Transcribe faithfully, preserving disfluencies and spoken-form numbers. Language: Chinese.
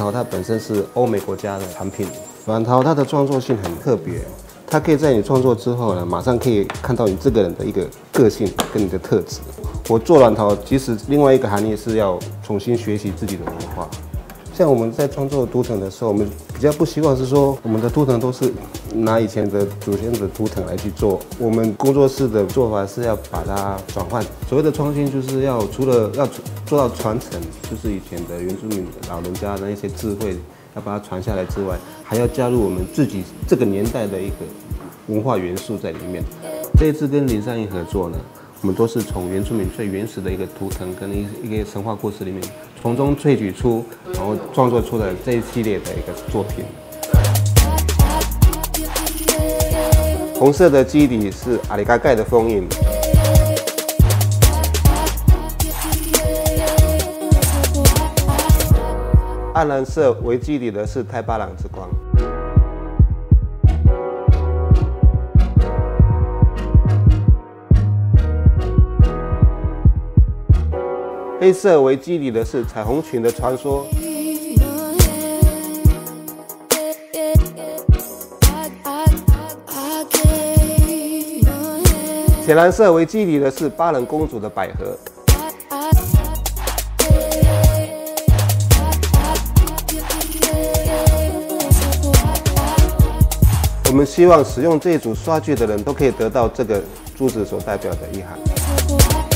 陶它本身是欧美国家的产品，软陶它的创作性很特别，它可以在你创作之后呢，马上可以看到你这个人的一个个性跟你的特质。我做软陶，其实另外一个含义是要重新学习自己的文化。像我们在创作图腾的时候，我们比较不希望是说我们的图腾都是拿以前的祖先的图腾来去做。我们工作室的做法是要把它转换。所谓的创新，就是要除了要做到传承，就是以前的原住民老人家的一些智慧，要把它传下来之外，还要加入我们自己这个年代的一个文化元素在里面。这一次跟林善义合作呢，我们都是从原住民最原始的一个图腾跟一一个神话故事里面，从中萃取出，然后创作出了这一系列的一个作品。红色的基底是阿里嘎盖的封印，暗蓝色为基底的是泰巴朗之光。黑色为基底的是彩虹群的传说，铁蓝色为基底的是巴冷公主的百合，我们希望使用这组刷具的人都可以得到这个珠子所代表的意涵。